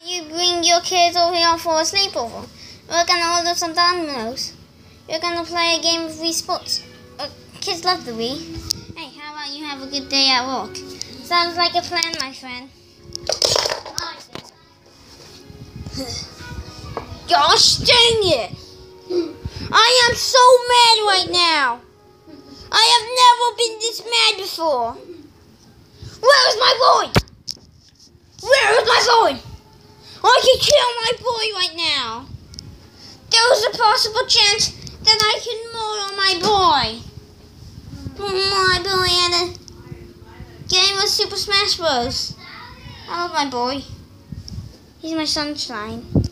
You bring your kids over here for a sleepover. We're gonna order some Domino's. We're gonna play a game of Wii Sports. Kids love the Wii. Hey, how about you have a good day at work? Sounds like a plan, my friend. Gosh dang it! I am so mad right now. I have never been this mad before. Where is my boy? Where is my boy? I can kill my boy right now. There is a possible chance that I can murder my boy. My boy at a game of Super Smash Bros. I love my boy. He's my sunshine.